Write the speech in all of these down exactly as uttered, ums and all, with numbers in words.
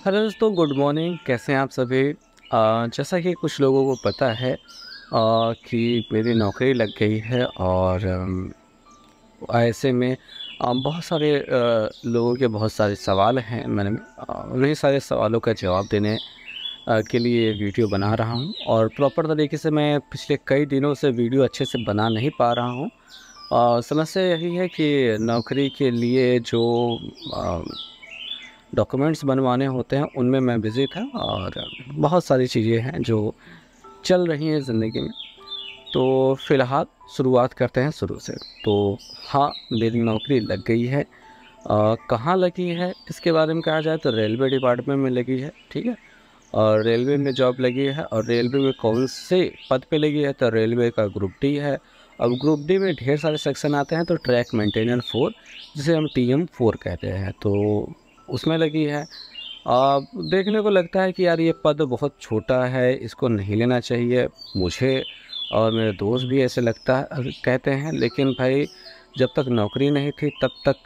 Hello दोस्तों, good morning. कैसे हैं आप सभी। अ, जैसा कि कुछ लोगों को पता है अ, कि मेरी नौकरी लग गई है और अम, ऐसे में अ, बहुत सारे अ, लोगों के बहुत सारे सवाल हैं। मैंने अ, उन्हीं सारे सवालों का जवाब देने अ, के लिए वीडियो बना रहा हूं और प्रॉपर तरीके से मैं पिछले कई दिनों से वीडियो अच्छे से बना नहीं पा रहा हूं। अ, समस्या यही है कि नौकरी के लिए जो अ, डॉक्यूमेंट्स बनवाने होते हैं उनमें मैं बिज़ी था और बहुत सारी चीज़ें हैं जो चल रही हैं ज़िंदगी में। तो फ़िलहाल शुरुआत करते हैं शुरू से। तो हाँ, मेरी नौकरी लग गई है। अ, कहाँ लगी है इसके बारे में कहा जाए तो रेलवे डिपार्टमेंट में लगी है, ठीक है। और रेलवे में जॉब लगी है और रेलवे में कौन से पद पे लगी है तो रेलवे का ग्रुप डी है। अब ग्रुप डी में ढेर सारे सेक्शन आते हैं, तो ट्रैक मेंटेनर फोर जिसे हम टी एम फोर कहते हैं, तो उसमें लगी है। आ, देखने को लगता है कि यार ये पद बहुत छोटा है, इसको नहीं लेना चाहिए मुझे और मेरे दोस्त भी ऐसे लगता है कहते हैं। लेकिन भाई, जब तक नौकरी नहीं थी तब तक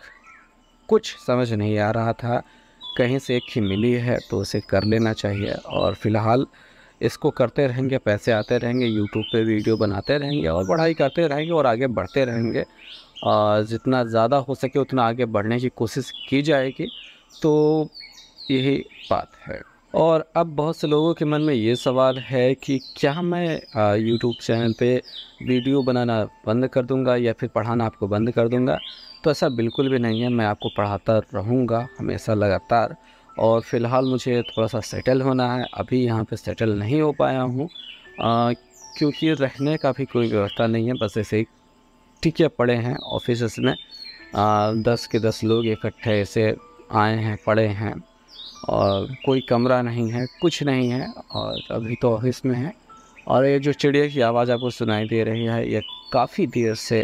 कुछ समझ नहीं आ रहा था। कहीं से एक ही मिली है तो उसे कर लेना चाहिए और फ़िलहाल इसको करते रहेंगे, पैसे आते रहेंगे, यूट्यूब पे वीडियो बनाते रहेंगे और पढ़ाई करते रहेंगे और आगे बढ़ते रहेंगे। आ, जितना ज़्यादा हो सके उतना आगे बढ़ने की कोशिश की जाएगी। तो यही बात है। और अब बहुत से लोगों के मन में ये सवाल है कि क्या मैं यूट्यूब चैनल पे वीडियो बनाना बंद कर दूंगा या फिर पढ़ाना आपको बंद कर दूंगा। तो ऐसा बिल्कुल भी नहीं है, मैं आपको पढ़ाता रहूँगा हमेशा लगातार। और फ़िलहाल मुझे थोड़ा सा सेटल होना है, अभी यहाँ पे सेटल नहीं हो पाया हूँ अ, क्योंकि रहने का भी कोई व्यवस्था नहीं है। बस ऐसे ही टिके पड़े हैं ऑफिस में। आ, दस के दस लोग इकट्ठे ऐसे आए हैं, पड़े हैं और कोई कमरा नहीं है, कुछ नहीं है और अभी तो ऑफिस में है। और ये जो चिड़िया की आवाज़ आपको सुनाई दे रही है, ये काफ़ी देर से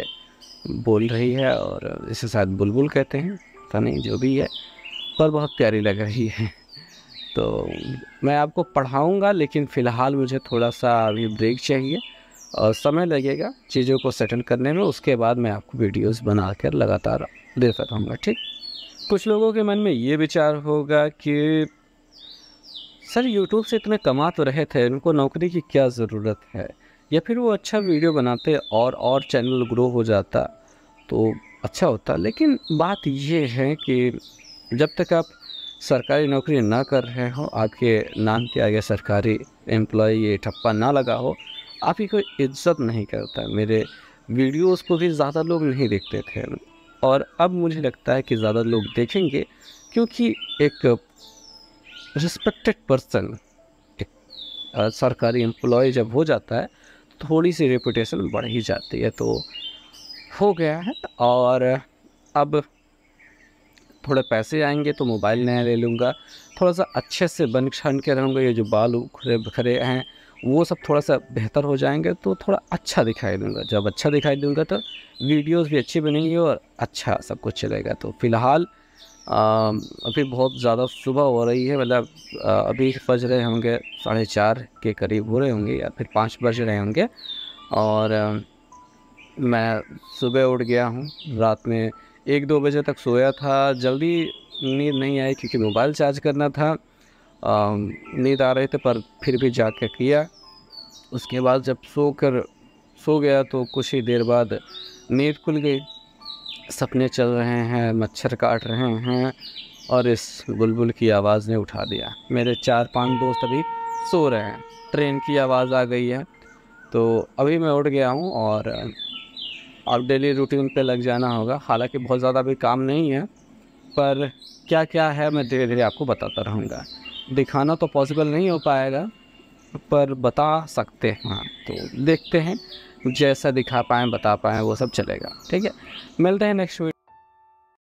बोल रही है और इसे शायद बुलबुल कहते हैं, पता नहीं जो भी है, पर बहुत प्यारी लग रही है। तो मैं आपको पढ़ाऊँगा, लेकिन फ़िलहाल मुझे थोड़ा सा अभी ब्रेक चाहिए और समय लगेगा चीज़ों को सेटल करने में। उसके बाद मैं आपको वीडियोस बनाकर लगातार देता रहूँगा, ठीक। कुछ लोगों के मन में ये विचार होगा कि सर यूट्यूब से इतने कमा तो रहे थे, उनको नौकरी की क्या ज़रूरत है, या फिर वो अच्छा वीडियो बनाते और और चैनल ग्रो हो जाता तो अच्छा होता। लेकिन बात ये है कि जब तक आप सरकारी नौकरी ना कर रहे हो, आपके नाम के आगे सरकारी एम्प्लॉय ये ठप्पा ना लगा हो, आपकी कोई इज्जत नहीं करता। मेरे वीडियोस को भी ज़्यादा लोग नहीं देखते थे और अब मुझे लगता है कि ज़्यादा लोग देखेंगे, क्योंकि एक रिस्पेक्टेड पर्सन, एक अ, सरकारी एम्प्लॉय जब हो जाता है थोड़ी सी रेपुटेशन बढ़ ही जाती है। तो हो गया है और अब थोड़े पैसे आएंगे तो मोबाइल नया ले लूँगा, थोड़ा सा अच्छे से बन ठन के रहूँगा। ये जो बाल उखड़े बिखरे हैं वो सब थोड़ा सा बेहतर हो जाएंगे तो थोड़ा अच्छा दिखाई दूँगा। जब अच्छा दिखाई दूँगा तो वीडियोस भी अच्छी बनेंगी और अच्छा सब कुछ चलेगा। तो फ़िलहाल अम, अभी बहुत ज़्यादा सुबह हो रही है, मतलब अ, अभी बज रहे होंगे साढ़े चार के करीब हो रहे होंगे या फिर पाँच बज रहे होंगे। और अ, मैं सुबह उठ गया हूँ, रात में एक दो बजे तक सोया था। जल्दी नींद नहीं आई क्योंकि मोबाइल चार्ज करना था। अम, नींद आ रही थी पर फिर भी जाग के किया। उसके बाद जब सोकर सो गया तो कुछ ही देर बाद नींद खुल गई। सपने चल रहे हैं, मच्छर काट रहे हैं और इस बुलबुल की आवाज़ ने उठा दिया। मेरे चार पांच दोस्त अभी सो रहे हैं, ट्रेन की आवाज़ आ गई है। तो अभी मैं उठ गया हूँ और अब डेली रूटीन पे लग जाना होगा। हालांकि बहुत ज़्यादा भी काम नहीं है, पर क्या क्या है मैं धीरे धीरे आपको बताता रहूँगा। दिखाना तो पॉसिबल नहीं हो पाएगा पर बता सकते हैं। तो देखते हैं, जैसा दिखा पाएँ बता पाएँ वो सब चलेगा, ठीक है। मिलते हैं नेक्स्ट वीडियो।